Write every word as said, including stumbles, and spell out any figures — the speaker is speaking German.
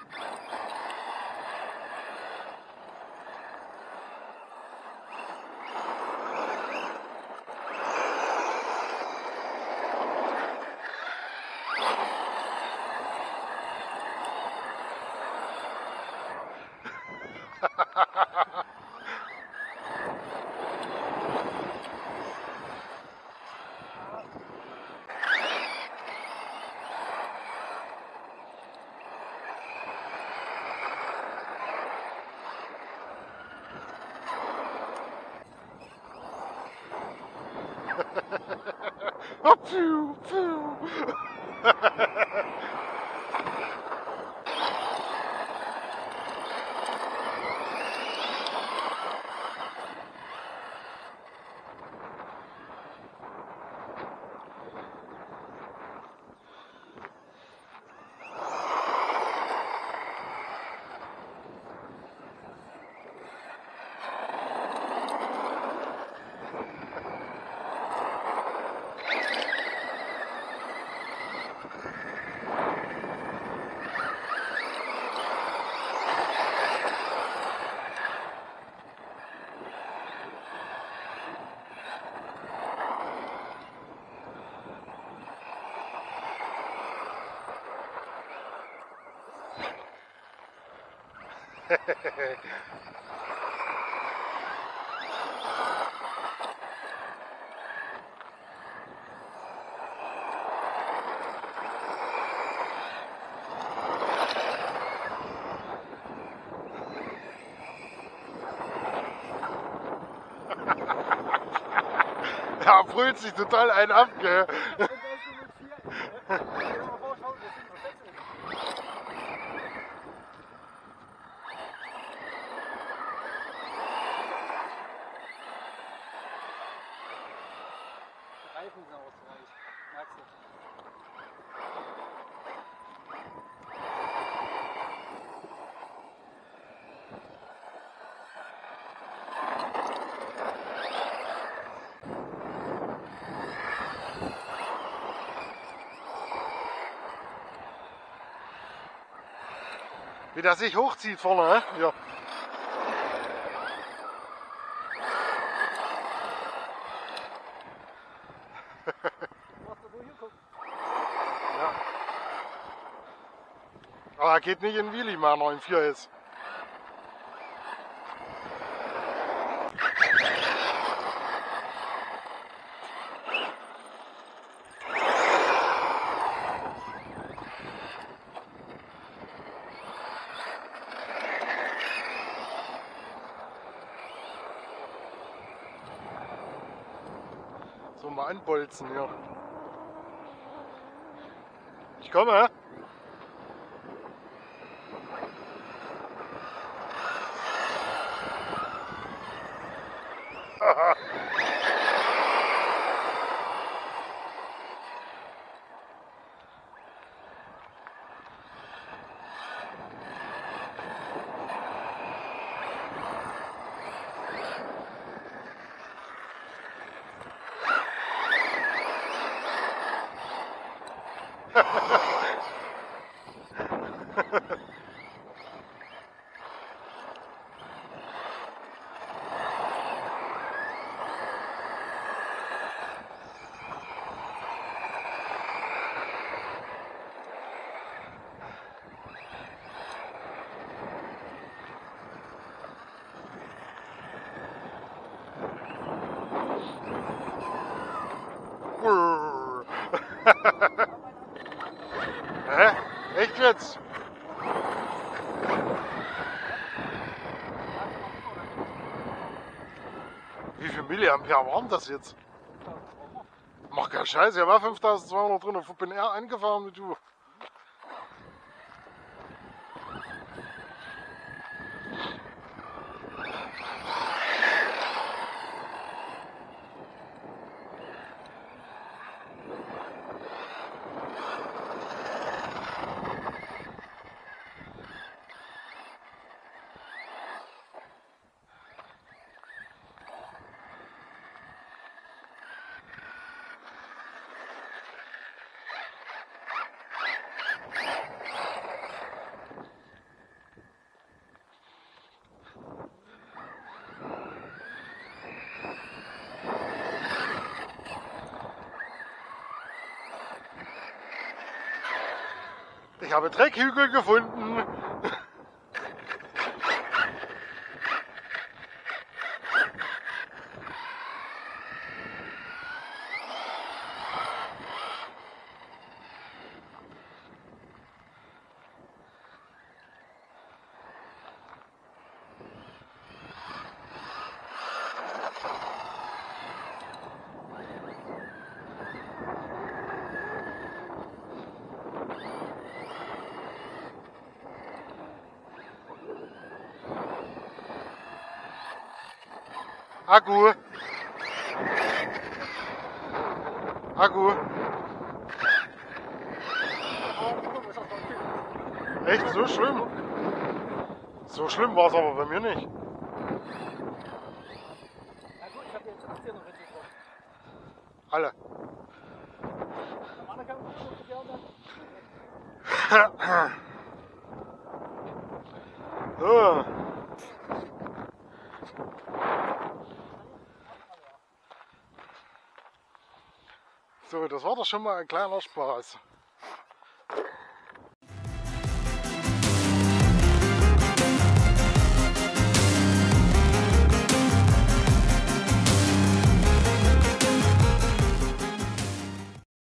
Oh, pfiuh, pfiuh. Da brüllt sich total einen ab, gell? Reifen sind ausreichend, merkst du. Wie der sich hochzieht vorne, ne? Ja. Ja. Aber er geht nicht in Wheelie, mal neun vier ist. So, mal anbolzen hier. Ich komme. Hä? Echt jetzt? Wie viel Milliampere waren das jetzt? Mach keinen Scheiß, ich war fünftausendzweihundert drin und bin eher angefahren mit du. Ich habe Dreckhügel gefunden. Akku. Akku. Echt so schlimm? So schlimm war es aber bei mir nicht. Na gut, ich habe jetzt achtzehn noch richtig drauf. Alle. Am anderen kann man gut gerne. So. So, das war doch schon mal ein kleiner Spaß.